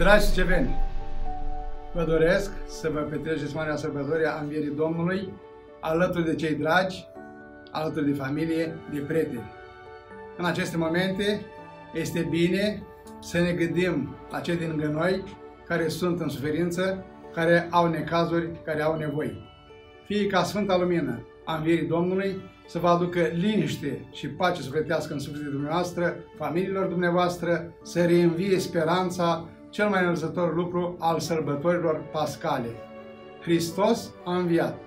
Dragi sceveni, vă doresc să vă petreceți marea sărbătoare a Învierii Domnului alături de cei dragi, alături de familie, de prieteni. În aceste momente este bine să ne gândim la cei din lângă noi care sunt în suferință, care au necazuri, care au nevoi. Fie ca Sfânta Lumină a Învierii Domnului să vă aducă liniște și pace sufletească în sufletul dumneavoastră, familiilor dumneavoastră, să reînvie speranța, cel mai înălțător lucru al sărbătorilor pascale. Hristos a înviat!